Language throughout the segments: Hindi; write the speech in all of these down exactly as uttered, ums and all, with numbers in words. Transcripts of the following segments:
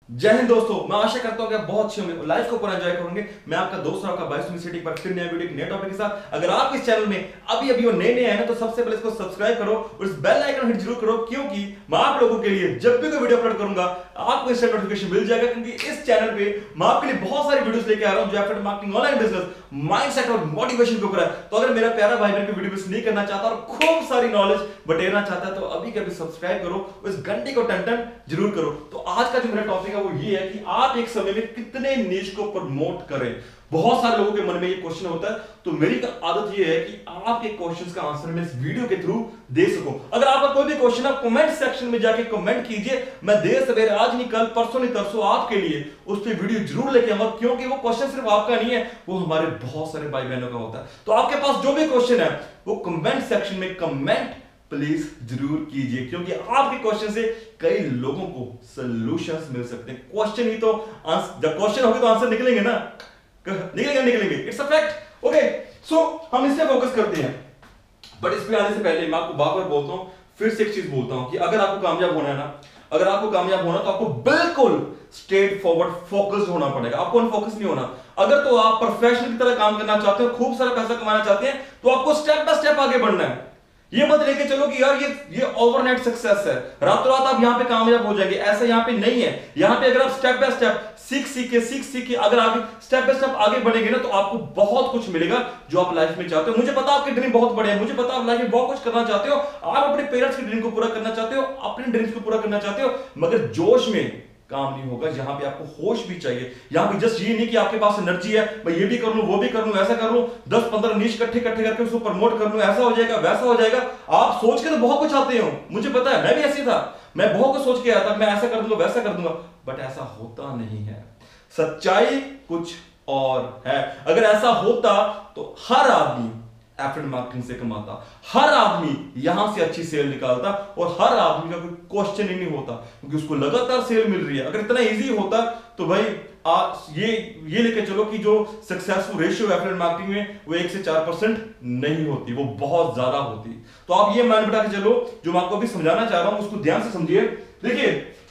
जय हिंद दोस्तों, मैं आशा करता हूं कि आप बहुत अच्छे होंगे और लाइफ को पूरा एंजॉय करेंगे। मैं आपका दोस्त और आपका भाई सुमित सेठी एक बार फिर नया वीडियो नए टॉपिक के साथ। अगर आप इस चैनल में अभी अभी नए नए हैं ना, तो सबसे पहले इसको सब्सक्राइब करो और इस बेल आइकन हिट जरूर करो, क्योंकि मैं आप लोगों के लिए जब भी कोई वीडियो अपलोड करूंगा आपको इसका नोटिफिकेशन मिल जाएगा। क्योंकि इस चैनल पे मैं आपके लिए बहुत सारी वीडियोस लेके आ रहा हूं जो affiliate marketing, online business, mindset और मोटिवेशन के ऊपर है। तो अगर मेरा प्यारा भाई मेरे को वीडियो मिस नहीं करना चाहता और खूब सारी नॉलेज बटेरना चाहता है तो अभी के अभी सब्सक्राइब करो, इस घंटी को टन टन जरूर करो। तो आज का जो मेरा टॉपिक है वो ये है कि आप एक समय में कितने नीश को प्रमोट करें। बहुत सारे लोगों के मन में ये क्वेश्चन होता है, तो मेरी आदत ये है कि आपके क्वेश्चंस का आंसर मैं इस वीडियो के थ्रू दे सकूं। अगर आपका कोई भी क्वेश्चन है कमेंट सेक्शन में जाके कमेंट कीजिए, मैं देर सवेरे, आज नहीं कल, परसों नहीं तरसों आपके लिए उस पर वीडियो जरूर लेके आऊंगा। क्योंकि वो क्वेश्चन सिर्फ आपका नहीं है, वो हमारे बहुत सारे भाई बहनों का होता है। तो आपके पास जो भी क्वेश्चन है वो कमेंट सेक्शन में कमेंट प्लीज जरूर कीजिए, क्योंकि आपके क्वेश्चन से कई लोगों को सॉल्यूशंस मिल सकते हैं। क्वेश्चन ही तो जब क्वेश्चन होगा तो आंसर निकलेंगे ना, निकलेंगे निकलेंगे it's a fact. Okay, so हम इस पे फोकस करते हैं। बट इस पे आने से पहले मैं आपको बार बार बोलता हूं, फिर से एक चीज बोलता हूं कि अगर आपको कामयाब होना है ना, अगर आपको कामयाब होना तो आपको बिल्कुल स्ट्रेट फॉरवर्ड फोकस होना पड़ेगा, आपको अनफोकस नहीं होना। अगर तो आप प्रोफेशनल की तरह काम करना चाहते हो, खूब सारा पैसा कमाना चाहते हैं, तो आपको स्टेप बाय स्टेप आगे बढ़ना है। ये मत लेके चलो कि यार ये ये ओवरनाइट सक्सेस है, रातों रात आप यहां पे कामयाब हो जाएंगे, ऐसा यहां पे नहीं है। यहां पे अगर आप स्टेप बाय स्टेप सीख सीख के सीख सीख के अगर आप स्टेप बाय स्टेप आगे बढ़ेंगे ना, तो आपको बहुत कुछ मिलेगा जो आप लाइफ में चाहते हो। मुझे पता आपके ड्रीम बहुत बड़े हैं, मुझे पता आप लाइफ में बहुत कुछ करना चाहते हो, आप अपने पेरेंट्स के ड्रीम को पूरा करना चाहते हो, अपने ड्रीम्स को पूरा करना चाहते हो, मगर जोश में काम नहीं होगा। जहां पे आपको होश भी चाहिए, यहां पे जस्ट ये नहीं कि आपके पास एनर्जी है, मैं ये भी कर लूं, वो भी कर लूं, ऐसा कर लूं, दस पंद्रह नीश इकट्ठे इकट्ठे करके उसको प्रमोट कर लूं, ऐसा हो जाएगा, वैसा हो जाएगा। आप सोच के तो बहुत कुछ आते हो, मुझे पता है, मैं भी ऐसी था, मैं बहुत कुछ सोच के आया था, मैं ऐसा कर दूंगा, वैसा कर दूंगा, बट ऐसा होता नहीं है। सच्चाई कुछ और है। अगर ऐसा होता तो हर आदमी एफिलिएट मार्केटिंग से कमाता, हर आदमी यहां से अच्छी सेल निकालता और हर आदमी का कोई क्वेश्चन ही नहीं होता, क्योंकि उसको लगातार सेल मिल रही है। अगर इतना इजी होता तो भाई आ, ये ये लेके चलो कि जो सक्सेसफुल रेशियो एफिलिएट मार्केटिंग में वो एक से चार परसेंट नहीं होती, वो बहुत ज्यादा होती। तो आप ये मान बैठा के चलो, जो मैं आपको अभी समझाना चाह रहा हूं उसको ध्यान से समझिए। देखिए,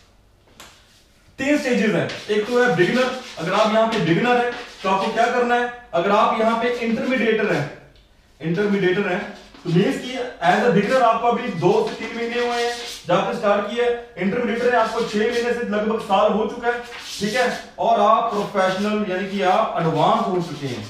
तीन स्टेजेस हैं। एक तो है बिगिनर, अगर आप यहां पे बिगिनर है तो आपको क्या करना है। अगर आप यहां पे इंटरमीडिएटर है, इंटरमीडिएटर है तो मींस कि एज अ बिगिनर आपको अभी दो से तीन महीने हुए हैं जब आपने स्टार्ट किया है। इंटरमीडिएटर है, आपको छह महीने से लगभग साल हो चुका है, ठीक है। और आप प्रोफेशनल यानी कि आप एडवांस हो चुके हैं।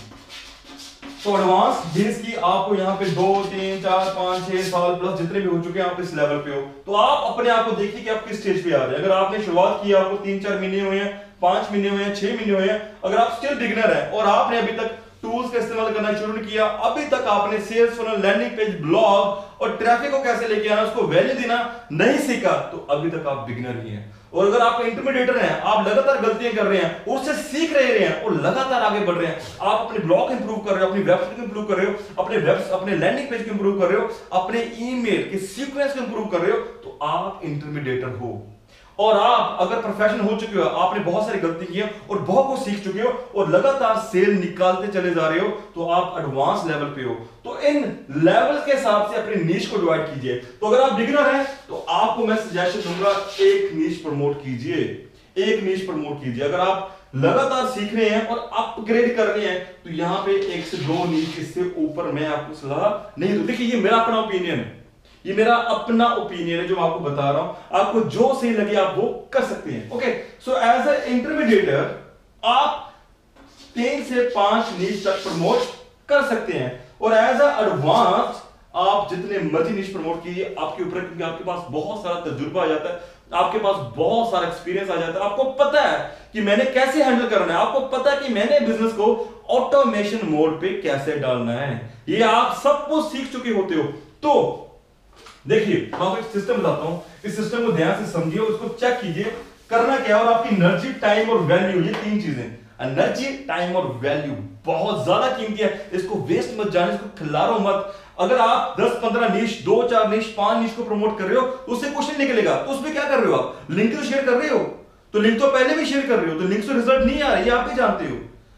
तो एडवांस मींस कि आपको यहाँ पे दो तीन चार पांच छह साल प्लस जितने भी हो चुके हैं आप इस लेवल पे हो। तो आप अपने आप को देखिए कि आप किस स्टेज पे आ रहे हैं। अगर आपने शुरुआत की, आपको तीन चार महीने हुए हैं, पांच महीने हुए हैं, छह महीने हुए हैं, अगर आप स्टिल बिगिनर है और आपने अभी तक टूल्स का इस्तेमाल करना शुरू नहीं किया, अभी तक आपने sales funnel, landing page, blog और ट्रैफिक को कैसे लेके आना, उसको वैल्यू देना नहीं सीखा, तो अभी तक आप बिगिनर ही हैं। और अगर आप इंटरमीडिएटर हैं, आप लगातार गलतियां कर रहे हैं, उससे सीख रहे हैं और लगातार आगे बढ़ रहे हैं, आप अपने ब्लॉग इंप्रूव कर रहे हो, अपनी वेबसाइट को इंप्रूव कर रहे हो, अपने वेब अपने लैंडिंग पेज को इंप्रूव कर रहे हो, अपने ईमेल के सीक्वेंस को इंप्रूव कर रहे हो, तो आप इंटरमीडिएटर हो। और आप अगर प्रोफेशनल हो चुके हो, आपने बहुत सारी गलती की है और बहुत कुछ सीख चुके हो और लगातार सेल निकालते चले जा रहे हो, तो आप एडवांस लेवल पे हो। तो इन लेवल के हिसाब से अपनी नीश को डिवाइड कीजिए। तो अगर आप बिगिनर हैं तो आपको मैं सजेशन दूंगा, एक नीश प्रमोट कीजिए, एक नीश प्रमोट कीजिए। अगर आप लगातार सीख रहे हैं और अपग्रेड कर रहे हैं तो यहां पे एक से दो नीश, इससे ऊपर मैं आपको सलाह नहीं दूं। देखिए, ये मेरा अपना ओपिनियन है, ये मेरा अपना ओपिनियन है जो मैं आपको बता रहा हूं। आपको जो सही लगे आप वो कर सकते हैं। Okay, so as a intermediator आप तीन से पांच नीश तक प्रमोट कर सकते हैं और एज ए एडवांस आप जितने मर्जी नीश प्रमोट कीजिए, आपके ऊपर, क्योंकि आपके पास बहुत सारा तजुर्बा आ जाता है, आपके पास बहुत सारा एक्सपीरियंस आ जाता है, आपको पता है कि मैंने कैसे हैंडल करना है, आपको पता है कि मैंने बिजनेस को ऑटोमेशन मोड पे कैसे डालना है, ये आप सब कुछ सीख चुके होते हो। तो देखिए, मैं आपको एक सिस्टम बताता हूं, इस सिस्टम को ध्यान से समझिए और उसको चेक कीजिए। करना क्या है, और आपकी एनर्जी, टाइम और वैल्यू, ये तीन चीजें, एनर्जी, टाइम और वैल्यू बहुत ज्यादा कीमती है, इसको वेस्ट मत जाने, इसको खिलारो मत। अगर आप दस पंद्रह नीश, दो चार नीश, पांच नीश को प्रमोट कर रहे हो तो उससे कुछ नहीं निकलेगा, तो उसमें क्या कर रहे हो आप, लिंक तो शेयर कर रहे हो, तो लिंक तो पहले भी शेयर कर रहे हो, तो लिंक से रिजल्ट नहीं आ रही है, आप भी जानते हो।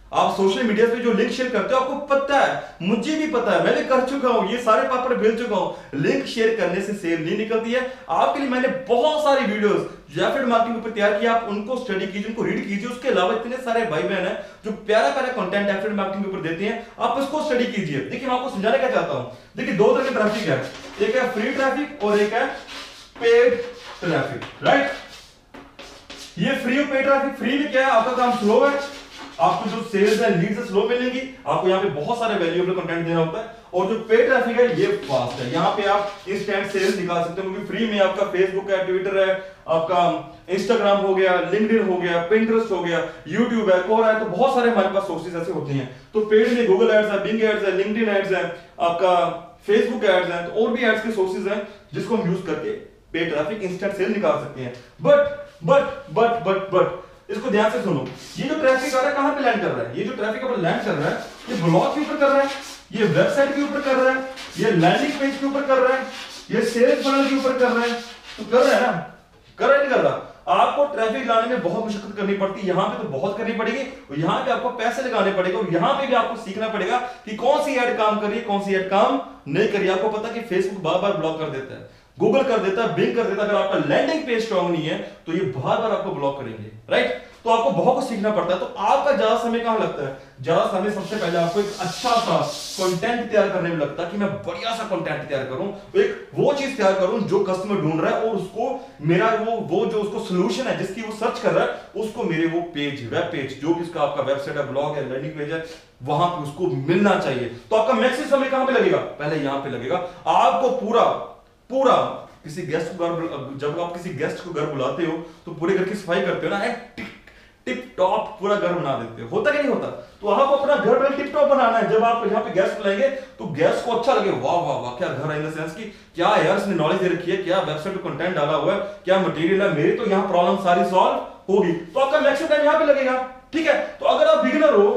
आप सोशल मीडिया पे जो लिंक शेयर करते हो आपको पता है, मुझे भी पता है, मैं भी कर चुका हूं, ये सारे पापड़ बेल चुका हूं। लिंक शेयर करने से सेल नहीं निकलती है। आपके लिए मैंने बहुत सारी वीडियोस जो एफिलिएट मार्केटिंग के ऊपर तैयार किया, आप उनको स्टडी कीजिए, उनको रीड कीजिए। उसके अलावा इतने सारे भाई बहन हैं जो प्यारा प्यारा कंटेंट एफिलिएट मार्केटिंग के ऊपर देते हैं, आप उसको स्टडी कीजिए। देखिए मैं आपको समझाने क्या चाहता हूं। देखिए दो तरह के ट्रैफिक है, एक है फ्री ट्रैफिक और एक है पेड ट्रैफिक, राइट। ये फ्री और पेड ट्रैफिक, फ्री में क्या है, आपका काम स्लो है, आपको जो सेल्स है लीड्स स्लो मिलेंगी, आपको यहाँ पे बहुत सारे वैल्यूएबल कंटेंट देना होता है। और जो पेड ट्रैफिक है ये फास्ट है, यहाँ पे आप इंस्टेंट सेल्स निकाल सकते हो, क्योंकि फ्री में आपका फेसबुक है, ट्विटर है, आपका इंस्टाग्राम हो गया, लिंक्डइन हो गया, पिंटरेस्ट हो गया, यूट्यूब है, कोरा है, तो बहुत सारे हमारे पास सोर्सेज ऐसे होते हैं। तो पेड में गूगल एड्स है, बिंग एड्स है, लिंक्डइन एड्स है, आपका फेसबुक एड्स है, तो और भी एड्स के सोर्सेज हैं जिसको हम यूज करके पेड ट्रैफिक इंस्टेंट सेल निकाल सकते हैं। But but but but but इसको ध्यान से सुनो, ये जो ट्रैफिक आ रहा है कहां पे लैंड कर रहा है, ये जो ट्रैफिक पर लैंड कर रहा है, ये ब्लॉग के ऊपर कर रहा है, ये वेबसाइट के ऊपर कर रहा है, ये लैंडिंग पेज के ऊपर कर रहा है, ये सेल्स फनल के ऊपर कर रहा है, तो कर रहा है ना, कर रहा है नहीं कर रहा। आपको ट्रैफिक लाने में बहुत मुश्किल करनी पड़ती है, यहां पे तो बहुत करनी पड़ेगी, और यहां पे आपको पैसे लगाने पड़ेंगे, और यहां पे भी आपको सीखना पड़ेगा कि कौन सी ऐड काम कर रही है, कौन सी ऐड काम नहीं कर रही है। आपको पता कि फेसबुक बार बार ब्लॉक कर देता है, गूगल कर देता है, बिंग कर देता है। अगर आपका लैंडिंग पेज स्ट्रांग नहीं है तो ये बार बार आपको ब्लॉक करेंगे, राइट। तो आपको बहुत कुछ सीखना पड़ता है। तो आपका ज्यादा समय कहां लगता है, ज्यादा समय सबसे पहले आपको एक अच्छा सा कंटेंट तैयार करने में लगता है कि मैं बढ़िया सा कंटेंट तैयार करूं, एक वो चीज तैयार करूं जो कस्टमर ढूंढ रहा है, और उसको मेरा वो वो जो उसको सॉल्यूशन है जिसकी वो सर्च कर रहा है, उसको मेरे वो पेज, वेब पेज, जो भी उसका आपका वेबसाइट है, ब्लॉग है, लैंडिंग पेज है, वहां पे उसको मिलना चाहिए। तो आपका मैक्सिमम समय कहां पे लगेगा, पहले यहां पे लगेगा। आपको पूरा पूरा किसी गेस्ट को घर, जब आप किसी गेस्ट को घर बुलाते हो तो पूरे घर की सफाई करते हो ना, टिप टिप टॉप पूरा घर बना देते हो, होता कि नहीं होता। तो आपको अपना घर बड़ा टिप टॉप बनाना है। जब आप यहाँ पे गेस्ट बुलाएंगे तो गेस्ट को अच्छा लगे, वाह वाह वाह क्या घर है, इन द सेंस कि क्या यार इसने नॉलेज दे रखी है, क्या वेबसाइट पे कंटेंट डाला हुआ है, क्या मटेरियल है, मेरी तो यहाँ प्रॉब्लम सारी सॉल्व होगी। तो आपका मैक्सिमम टाइम यहाँ पे लगेगा, ठीक है। तो अगर आप बिगिनर हो,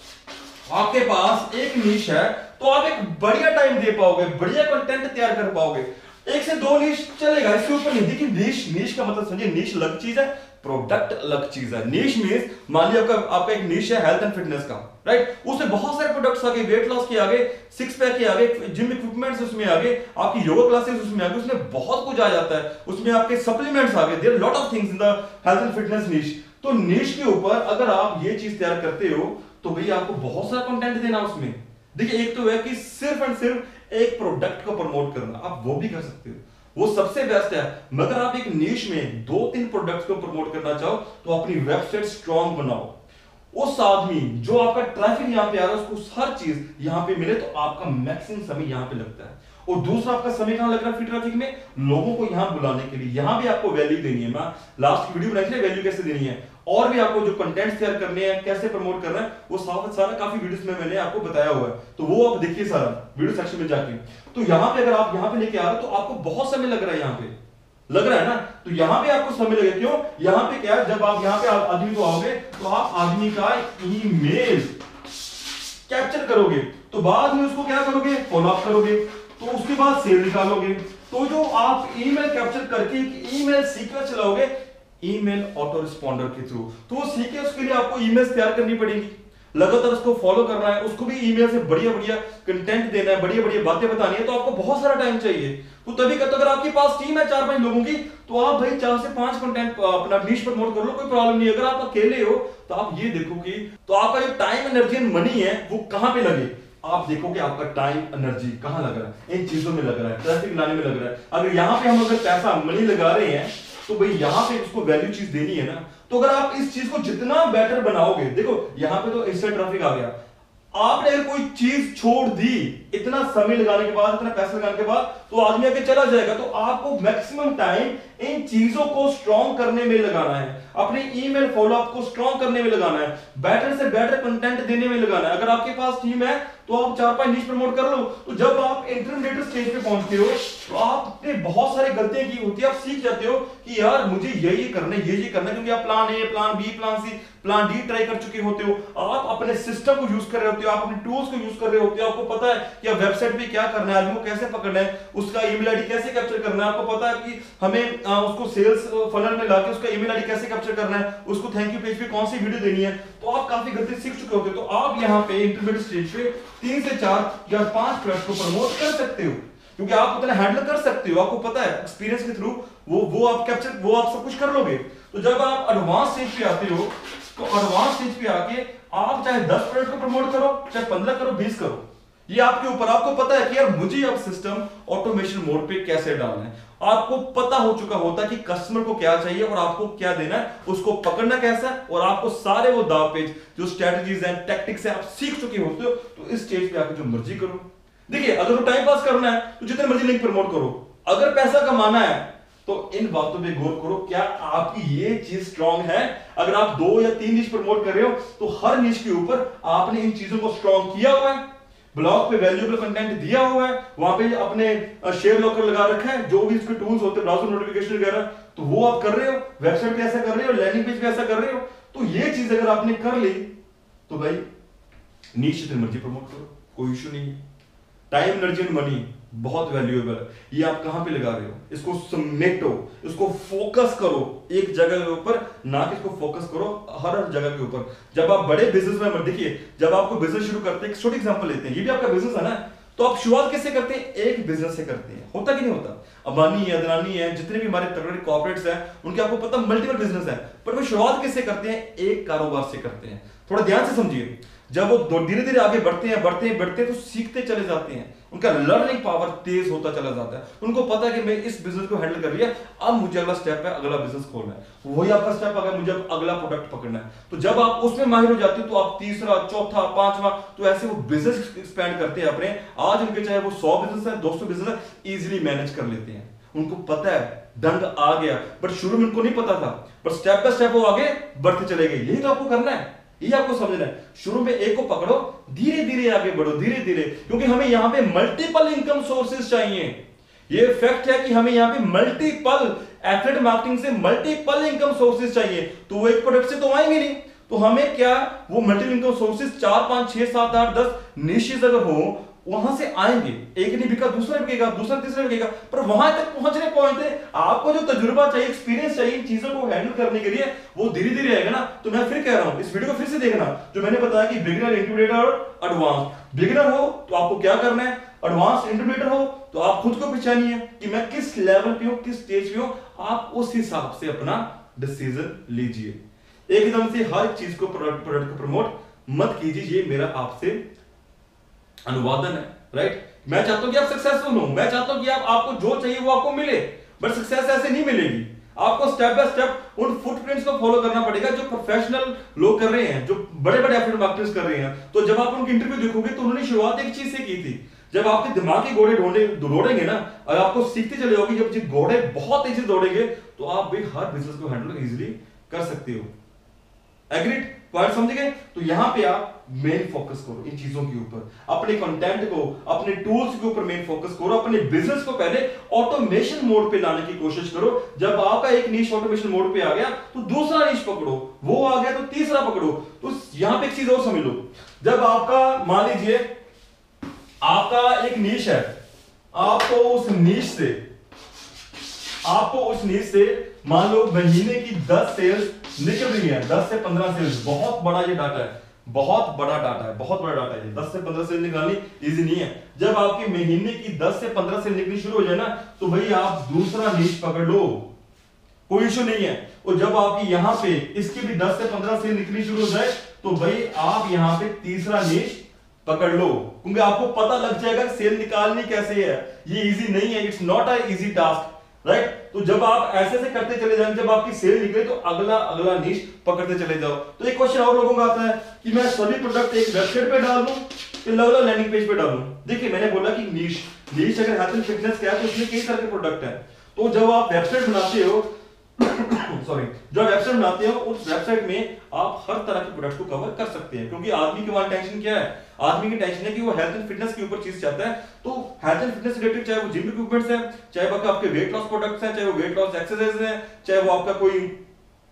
आपके पास एक नीश है, तो आप एक बढ़िया टाइम दे पाओगे, बढ़िया कंटेंट तैयार कर पाओगे। एक से दो नीश चलेगा, इसके ऊपर नहीं। देखिए नीश, नीश का मतलब समझिए, नीश अलग चीज है, प्रोडक्ट अलग चीज है। नीश मींस मान लिया आपका आपका एक नीश है हेल्थ एंड फिटनेस का, राइट। उसमें बहुत सारे प्रोडक्ट्स आ गए, वेट लॉस के आगे, सिक्स पैक के आगे, जिम इक्विपमेंट्स उसमें आ गए, आपकी योगा क्लासेस उसमें आ गई, उसमें बहुत कुछ आ जाता है, उसमें आपके सप्लीमेंट्स आ गए, there lot of things in the health and fitness niche. तो नीश के ऊपर अगर आप ये चीज तैयार करते हो तो भाई आपको बहुत सारा कंटेंट देना उसमें। देखिए एक तो है कि सिर्फ एंड सिर्फ एक प्रोडक्ट को प्रमोट करना, आप वो भी कर सकते हो, वो सबसे बेस्ट है। मगर आप एक नीश में दो तीन प्रोडक्ट्स को प्रमोट करना चाहो तो अपनी वेबसाइट स्ट्रांग बनाओ। उस आदमी जो आपका ट्रैफिक यहां पे आ रहा है उसको हर चीज यहां पे मिले, तो आपका मैक्सिमम समय यहां पे लगता है। और दूसरा आपका समय कहां लग रहा है फ्री ट्रैफिक में, लोगों को यहां बुलाने के लिए, यहां भी आपको वैल्यू देनी है। मैं लास्ट वीडियो बनाई थी वैल्यू कैसे देनी है, और भी आपको जो कंटेंट शेयर करने हैं, कैसे प्रमोट करना है, वो साफ सारा काफी वीडियोस में मैंने आपको बताया हुआ है, तो वो आप देखिए सारा वीडियो सेक्शन में जाके। तो यहां पे अगर आप यहां पे लेके आ रहे हो तो आपको बहुत समय लग रहा है, यहां पे लग रहा है ना, तो यहां पे आपको समय लगेगा। क्यों, यहां पे क्या है, जब आप यहां पे आदमी को आओगे तो आप आदमी का ईमेल कैप्चर करोगे, तो बाद में उसको क्या करोगे, फॉलो अप करोगे, तो उसके बाद सेल निकालोगे। तो जो आप ईमेल कैप्चर करके ईमेल सीक्वेंस चलाओगे ईमेल ऑटो रिस्पॉन्डर के थ्रू, तो वो सीक्वेंस के लिए आपको ईमेल्स तैयार करनी पड़ेगी, लगातार उसको फॉलो करना है, उसको भी ईमेल से बढ़िया बढ़िया कंटेंट देना है, बढ़िया बढ़िया बातें बतानी है, तो आपको बहुत सारा टाइम चाहिए। तो तभी कहते अगर आपके पास टीम है चार पांच लोगों की, तो आप भाई चार से पांच कंटेंट अपना नीश प्रमोट कर लो, कोई प्रॉब्लम नहीं। अगर आप अकेले हो तो आप ये देखो कि तो आपका जो टाइम एनर्जी एंड मनी है वो कहां पे लगे, आप देखोगे आपका टाइम एनर्जी कहां लग रहा है, इन चीजों में लग रहा है, ट्रैफिक लाने में लग रहा है। अगर यहां पे हम अगर पैसा मनी लगा रहे हैं तो भाई यहां पे उसको वैल्यू चीज देनी है ना। तो अगर आप इस चीज को जितना बेटर बनाओगे, देखो यहां पे तो इंस्टेंट ट्रैफिक आ गया, आपने अगर कोई चीज छोड़ दी इतना समय लगाने के बाद, इतना पैसा लगाने के बाद, तो आदमी आके चला जाएगा। तो आपको मैक्सिमम टाइम इन चीजों को स्ट्रॉन्ग करने में लगाना है, अपने ईमेल फॉलोअप को स्ट्रॉन्ग करने में लगाना है, बेटर से बेटर कंटेंट देने में लगाना है। अगर आपके पास टीम है तो आप चार पांच नीश प्रमोट कर लो, तो जब आप इंटरमीडिएट स्टेज पे पहुंचते हो तो आपने बहुत सारी गलतियां की होती है, आप सीख जाते हो कि यार मुझे ये ये करना है, ये ये करना है, क्योंकि आप plan A, plan B, plan C, plan D try कर चुके होते हो, आप अपने सिस्टम को यूज कर रहे होते हो, आप अपने टूल्स को यूज कर रहे होते हो, आपको पता है कि वेबसाइट पे क्या करना है, आदमी को कैसे पकड़ना है, उसका ईमेल आईडी कैसे कैप्चर करना है, आपको पता है कि हमें आ, उसको सेल्स फनल में लाके उसका ईमेल आईडी कैसे कैप्चर करना है, उसको थैंक यू पेज पे कौन सी वीडियो देनी है, तो आप काफी गलती सीख चुके होते हो। तो आप यहाँ पे इंटरमीडिएट स्टेज पे तीन से चार या पांच प्रोडक्ट को प्रमोट कर सकते हो, क्योंकि आप उतना हैंडल कर सकते हो, आपको पता है एक्सपीरियंस के थ्रू वो वो आप कैप्चर वो आप सब कुछ कर लोगे। तो जब आप एडवांस स्टेज पे आते हो, तो एडवांस स्टेज पे आके आप चाहे दस प्रोडक्ट को प्रमोट करो, चाहे पंद्रह करो, बीस करो, ये आपके ऊपर। आपको पता है कि यार मुझे अब सिस्टम ऑटोमेशन मोड पे कैसे डालना है, आपको पता हो चुका होता है कि कस्टमर को क्या चाहिए और आपको क्या देना है, उसको पकड़ना कैसा है, और आपको सारे वो दाव पेज जो स्ट्रेटजीज हैं, टैक्टिक्स हैं, आप सीख चुके होते हो। तो इस स्टेज पे आके जो मर्जी करो। देखिए, अगर तो टाइम पास करना है तो जितने मर्जी लिंक प्रमोट करो, अगर पैसा कमाना है तो इन बातों पे गौर करो, क्या आपकी ये चीज स्ट्रांग है। अगर आप दो या तीन नीश प्रमोट कर रहे हो तो हर नीश के ऊपर आपने इन चीजों को स्ट्रांग किया हुआ है, ब्लॉग पे वैल्यूएबल कंटेंट दिया हुआ है, वहां पे अपने शेयर लॉकर लगा रखा है, जो भी इसके टूल्स होते हैं ब्राउजर नोटिफिकेशन वगैरह, तो वो आप कर रहे हो, वेबसाइट पे ऐसा कर रहे हो, लैंडिंग पेज पे ऐसा कर रहे हो। तो ये चीज अगर आपने कर ली तो भाई नीश जितनी मर्जी प्रमोट करो, कोई इशू नहीं है। टाइम, एनर्जी एंड मनी बहुत वैल्यूएबल है, ये आप कहां पे लगा रहे हो, इसको समेटो, इसको फोकस करो एक जगह के ऊपर, ना कि इसको फोकस करो हर हर जगह के ऊपर। जब आप बड़े बिजनेस में, देखिए जब आपको बिजनेस शुरू करते हैं, एक छोटी एग्जांपल लेते हैं, ये भी आपका बिजनेस है ना, तो आप शुरुआत कैसे करते हैं, एक बिजनेस से करते हैं, होता कि नहीं होता। अंबानी है, अदानी है, जितने भी हमारे तगड़े कॉर्पोरेट्स हैं, उनके आपको पता मल्टीपल बिजनेस है, पर वो शुरुआत कैसे करते हैं, एक कारोबार से करते हैं। थोड़ा ध्यान से समझिए, जब वो धीरे धीरे आगे बढ़ते हैं बढ़ते हैं बढ़ते हैं तो सीखते चले जाते हैं, उनका लर्निंग पावर तेज होता चला जाता है, उनको पता है कि मैं इस बिजनेस को हैंडल कर लिया, अब मुझे अगला स्टेप है, अगला बिजनेस खोलना है, वही आपका स्टेप आ गया, मुझे अब अगला प्रोडक्ट पकड़ना है। तो जब आप उसमें माहिर हो जाते हो तो आप तीसरा, चौथा, पांचवा, तो ऐसे वो बिजनेस एक्सपैंड करते हैं अपने। आज उनके चाहे वो सौ बिजनेस है, दो सौ बिजनेस है, इजिली मैनेज कर लेते हैं, उनको पता है, ढंग आ गया। बट शुरू में उनको नहीं पता था, पर स्टेप बाय स्टेप वो आगे बढ़ते चले गए। यही तो आपको करना है, ये आपको समझना है। शुरू में एक को पकड़ो, धीरे धीरे आगे बढ़ो, धीरे धीरे, क्योंकि हमें यहां पे मल्टीपल इनकम सोर्सेज चाहिए। ये फैक्ट है कि हमें यहां पे मल्टीपल एफिलिएट मार्केटिंग से मल्टीपल इनकम सोर्सेज चाहिए, तो वो एक प्रोडक्ट से तो आएंगे नहीं। तो हमें क्या, वो मल्टीपल इनकम सोर्सेज चार, पांच, छह, सात, आठ, दस निशेस अगर हो, वहां से आएंगे। एक नहीं बिका, दूसरा बिकेगा, दूसरा तीसरा बिकेगा, पर वहां तक पहुंचने पहुंचते आपको जो तजुर्बा चाहिए, एक्सपीरियंस चाहिए इन चीजों को हैंडल करने के लिए, वो धीरे धीरे आएगा ना। तो मैं फिर कह रहा हूं, इस वीडियो को फिर से देखना, जो मैंने बताया कि बिगिनर, इंटरमीडिएट और एडवांस। बिगिनर हो तो आपको क्या करना है, एडवांस, इंटरमीडिएट हो तो आप खुद को पहचानिए कि मैं किस लेवल पे हूं, किस स्टेज पे हूं, आप उस हिसाब से अपना डिसीजन लीजिए। एकदम से हर चीज को, प्रोडक्ट प्रोडक्ट को प्रमोट मत कीजिए, ये मेरा आपसे अनुवादन है, राइट। मैं चाहता हूं कि आप सक्सेसफुल हो, मैं चाहता हूं कि आप आपको जो चाहिए वो आपको मिले, बट सक्सेस ऐसे नहीं मिलेगी। आपको स्टेप बाय स्टेप उन फुटप्रिंट्स को फॉलो करना पड़ेगा जो प्रोफेशनल लोग कर रहे हैं, जो बड़े बड़े एफिलिएट मार्केटर्स कर रहे हैं। तो जब आप उनकी इंटरव्यू देखोगे तो उन्होंने शुरुआत एक चीज से की थी। जब आपके दिमाग के घोड़े ढूंढे दौड़ेंगे ना, और आपको सीखते चले जाओगे, जब ये घोड़े बहुत तेजी से दौड़ेंगे तो आप भी हर बिजनेस को हैंडल इजीली कर सकते हो। एग्रीड, पॉइंट समझ गए। तो यहां पे आप मेन फोकस करो इन चीजों के ऊपर, अपने कंटेंट को, अपने टूल्स के ऊपर मेन फोकस करो, अपने बिजनेस को पहले ऑटोमेशन मोड पे लाने की कोशिश करो। जब आपका एक नीश ऑटोमेशन मोड पे आ गया तो दूसरा नीश पकड़ो, वो आ गया तो तीसरा पकड़ो। तो यहां पे एक चीज और समझ लो, जब आपका मान लीजिए आपका एक नीश है, आपको उस नीश से आपको उस नीश से मान लो महीने की दस सेल्स निकल रही है, दस से पंद्रह सेल्स, बहुत बड़ा ये डाटा है, बहुत बड़ा डाटा है, बहुत बड़ा डाटा है। दस से पंद्रह सेल निकालनी इजी नहीं है। जब आपकी महीने की दस से पंद्रह सेल निकलनी शुरू हो जाए ना, तो भाई आप दूसरा नीश पकड़ लो, कोई इशू नहीं है। और जब आपकी यहां पे इसकी भी दस से पंद्रह सेल निकलनी शुरू हो जाए तो भाई आप यहां पे तीसरा नीश पकड़ लो, क्योंकि आपको पता लग जाएगा सेल निकालनी कैसे है। ये इजी नहीं है, it's not a easy task, right. तो जब आप ऐसे से करते चले जाएंगे, जब आपकी सेल निकले तो अगला अगला नीश पकड़ते चले जाओ। तो एक क्वेश्चन और लोगों का आता है कि मैं सभी प्रोडक्ट एक वेबसाइट पे डाल दूं कि अलग अलग लैंडिंग पेज पे डालूं। देखिए, मैंने बोला कि नीश नीश अगर हेल्थ एंड फिटनेस का है तो उसमें कई तरह के प्रोडक्ट है। तो जब आप वेबसाइट बनाते हो सॉरी जो वेबसाइट बनाते हो, उस वेबसाइट में आप हर तरह के प्रोडक्ट को कवर कर सकते हैं, क्योंकि आदमी के वहां टेंशन क्या है, आदमी की टेंशन है कि वो हेल्थ एंड फिटनेस के ऊपर चीज चाहता है। तो हेल्थ एंड फिटनेस रिलेटेड, चाहे वो जिम इक्विपमेंट्स है, चाहे वो आपके वेट लॉस प्रोडक्ट्स हैं, चाहे वो वेट लॉस एक्सरसाइज है, चाहे वो आपका कोई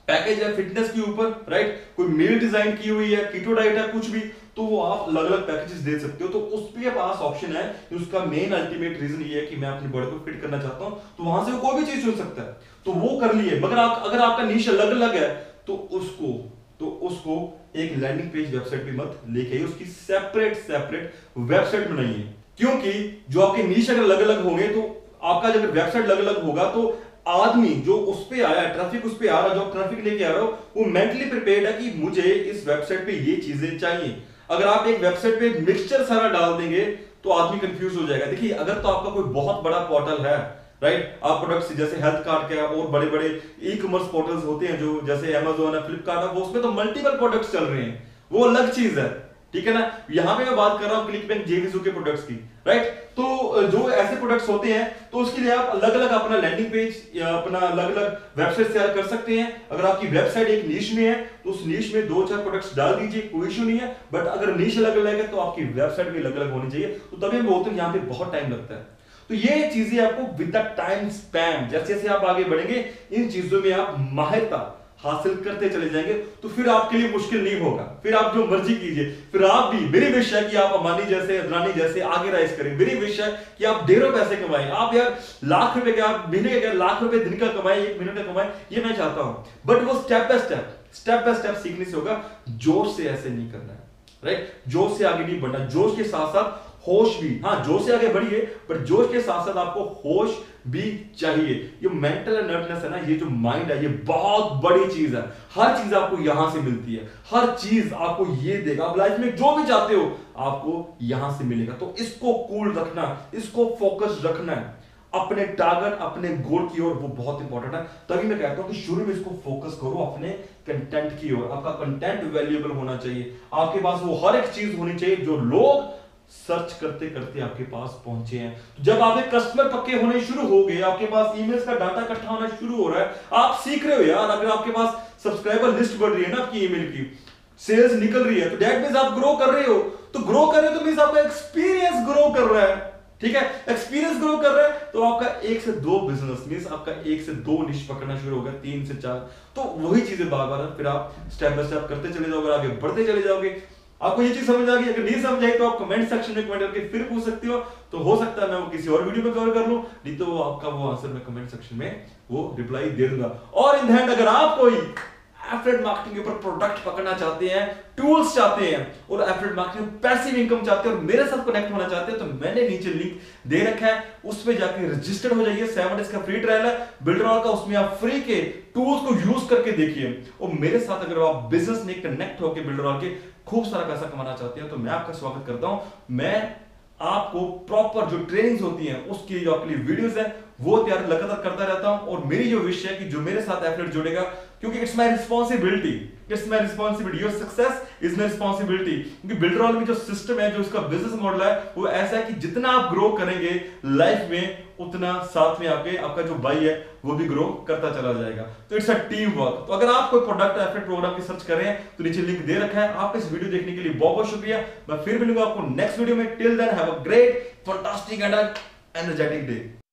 पैकेज है फिटनेस के ऊपर, राइट, कोई मील डिजाइन की हुई है, कीटो डाइट है, कुछ भी, तो वो आप अलग अलग पैकेजेस दे सकते हो। तो उस पे पास ऑप्शन है, उसका मेन अल्टीमेट रीजन ये है कि मैं अपनी बॉडी को फिट करना चाहता हूं, तो वहां से वो कोई भी चीज चुन सकता है, तो वो कर लिए। मगर आप अगर आपका नीश अलग अलग है तो उसको तो उसको एक लैंडिंग पेज वेबसाइट पे मत लेके आइए, उसकी सेपरेट सेपरेट वेबसाइट बनाइए। क्योंकि जो आपके नीश अगर अलग अलग होंगे तो आपका जब वेबसाइट अलग अलग होगा तो आदमी जो उस पे आया, ट्रैफिक उस पे आ रहा, जो ट्रैफिक लेके आ रहा हो, वो मेंटली प्रिपेयर्ड है कि मुझे इस वेबसाइट पे ये चीजें चाहिए। अगर आप एक वेबसाइट पे मिक्सचर सारा डाल देंगे तो आदमी कंफ्यूज हो जाएगा। देखिए, अगर तो आपका कोई बहुत बड़ा पोर्टल है, राइट, आप प्रोडक्ट्स जैसे हेल्थ कार्ड के और बड़े बड़े ई कॉमर्स पोर्टल्स होते हैं जो जैसे अमेजोन है, फ्लिपकार्ट है, वो उसमें तो मल्टीपल प्रोडक्ट्स चल रहे हैं, वो अलग चीज है, ठीक है ना। यहां पे मैं बात कर रहा हूं क्लिक बैंक जेवीजू के प्रोडक्ट्स की, राइट। तो जो ऐसे प्रोडक्ट्स होते हैं तो उसके लिए आप अलग अलग अपना लैंडिंग पेज या अपना अलग अलग वेबसाइट तैयार कर सकते हैं। अगर आपकी वेबसाइट एक नीश में है तो उस नीश में दो चार प्रोडक्ट्स डाल दीजिए, कोई इशू नहीं है। बट अगर नीश अलग अलग है तो आपकी वेबसाइट भी अलग अलग होनी चाहिए। तो तभी मैं बोलता हूं यहाँ पे बहुत टाइम लगता है। तो ये चीजें आपको विद द टाइम स्पैन, जैसे जैसे आप आगे बढ़ेंगे इन चीजों में आप माहिरता हासिल करते चले जाएंगे, तो फिर आपके लिए मुश्किल नहीं होगा। फिर आप जो मर्जी कीजिए, फिर आप भी, मेरी विश है कि आप अंबानी जैसे, अदानी जैसे आगे राइज करें। मेरी विश है कि आप ढेरों पैसे कमाएं। आप यार लाख रुपए का, महीने का, लाख रुपए दिन का कमाएं, एक महीने का कमाएं, ये मैं चाहता हूं। बट वो step by step step by step सीखने से होगा। जोश से ऐसे नहीं करना है, राइट। जोश से आगे नहीं बढ़ना, जोश के साथ साथ होश भी। हाँ, जोश से आगे बढ़िए, पर जोश के साथ साथ आपको होश भी चाहिए। ये मेंटल अलर्टनेस है ना, ये जो माइंड है, ये बहुत बड़ी चीज है। हर चीज आपको यहां से मिलती है, हर चीज आपको ये देगा। आप लाइफ में जो भी चाहते हो आपको यहां से मिलेगा। तो इसको कूल रखना, इसको फोकस रखना है अपने टारगेट, अपने गोल की ओर, वो बहुत इंपॉर्टेंट है। तभी मैं कहता हूं कि शुरू में इसको फोकस करो अपने कंटेंट की ओर। आपका कंटेंट वैल्यूएबल होना चाहिए, आपके पास वो हर एक चीज होनी चाहिए जो लोग सर्च करते करते आपके पास पहुंचे हैं। तो जब आपके कस्टमर पक्के होने शुरू हो गए, आपके पास ईमेल्स का डाटा इकट्ठा होना शुरू हो रहा है, आप सीख रहे हो यार। अगर आपके पास सब्सक्राइबर लिस्ट बढ़ रही है ना, आपकी ईमेल की सेल्स निकल रही है, तो दैट मींस आप ग्रो कर रहे हो। तो ग्रो कर रहे हो तो मींस आपका एक्सपीरियंस ग्रो कर रहा है, ठीक है। एक्सपीरियंस ग्रो कर रहा है तो आपका एक से दो बिजनेस मींस आपका एक से दो निश पकड़ना शुरू होगा, तीन से चार। तो वही चीजें बार बार फिर आप स्टेप बाय स्टेप करते चले जाओगे, आगे बढ़ते चले जाओगे। आपको ये चीज समझ आ गई? अगर नहीं समझ आई तो आप कमेंट सेक्शन में कमेंट करके फिर पूछ सकते हो। तो हो सकता है मैं वो किसी और वीडियो में कवर कर लूं, नहीं तो वो आपका वो आंसर मैं कमेंट सेक्शन में वो रिप्लाई दे दूंगा। और इन द एंड अगर आप कोई एफिलिएट मार्केटिंग के ऊपर प्रोडक्ट पकड़ना चाहते हैं, टूल्स चाहते हैं और एफिलिएट मार्केटिंग में पैसिव इनकम चाहते हैं और मेरे साथ कनेक्ट होना चाहते हैं, तो मैंने नीचे लिंक दे रखा है, उसमें जाके रजिस्टर्ड हो जाइए। सेवन डेज का फ्री ट्रायल है बिल्डरऑल का, उसमें आप फ्री के टूल्स को यूज करके देखिए। और मेरे साथ अगर आप बिजनेस में कनेक्ट होकर बिल्डरऑल के खूब सारा पैसा कमाना चाहते हैं तो मैं आपका स्वागत करता हूं। मैं आपको प्रॉपर जो ट्रेनिंग्स होती हैं उसकी जो आपके लिए वीडियोस है वो तैयार लगातार करता रहता हूं। और मेरी जो विश है कि जो मेरे साथ एफिलिएट जुड़ेगा, क्योंकि it's my responsibility, it's my responsibility, your success is my responsibility. क्योंकि बिल्डरऑल में जो सिस्टम है, जो इसका बिजनेस मॉडल है, वो ऐसा है कि जितना आप ग्रो करेंगे लाइफ में, उतना साथ में आपके आपका जो भाई है वो भी ग्रो करता चला जाएगा। तो इट्स अ टीम वर्क। तो अगर आप कोई प्रोडक्ट एफिलिएट प्रोग्राम की सर्च कर रहे हैं तो नीचे लिंक दे रखा है। आपका इस वीडियो देखने के लिए बहुत बहुत शुक्रिया। मैं फिर मिलूंगा आपको नेक्स्ट वीडियो में। Till then have a great fantastic and energetic day.